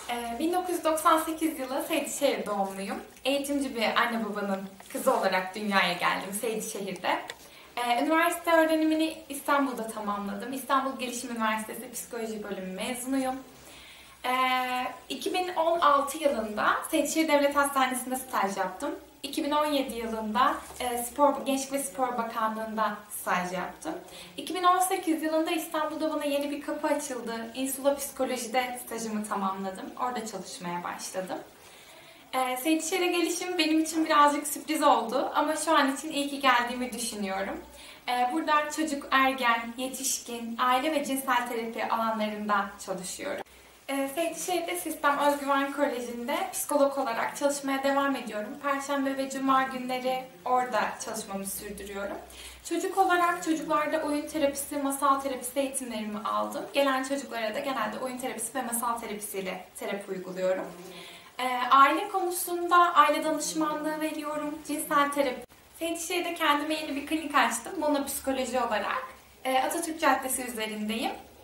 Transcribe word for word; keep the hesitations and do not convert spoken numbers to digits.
Ee, bin dokuz yüz doksan sekiz yılı Seydişehir doğumluyum. Eğitimci bir anne babanın kızı olarak dünyaya geldim Seydişehir'de. Ee, üniversite öğrenimini İstanbul'da tamamladım. İstanbul Gelişim Üniversitesi Psikoloji Bölümü mezunuyum. Ee, iki bin on altı yılında Seydişehir Devlet Hastanesi'nde staj yaptım. iki bin on yedi yılında e, Spor, Gençlik ve Spor Bakanlığı'nda staj yaptım. iki bin on sekiz yılında İstanbul'da bana yeni bir kapı açıldı. Insula Psikoloji'de stajımı tamamladım. Orada çalışmaya başladım. E, Seydişehir'e gelişim benim için birazcık sürpriz oldu ama şu an için iyi ki geldiğimi düşünüyorum. E, burada çocuk, ergen, yetişkin, aile ve cinsel terapi alanlarında çalışıyorum. E, Seydişehir'de Sistem Özgüven Koleji'nde psikolog olarak çalışmaya devam ediyorum. Perşembe ve Cuma günleri orada çalışmamı sürdürüyorum. Çocuk olarak çocuklarda oyun terapisi, masal terapisi eğitimlerimi aldım. Gelen çocuklara da genelde oyun terapisi ve masal terapisiyle terapi uyguluyorum. E, aile konusunda aile danışmanlığı veriyorum, cinsel terapi. Seydişehir'de kendime yeni bir klinik açtım, monopsikoloji olarak. E, Atatürk Caddesi üzerindeyim.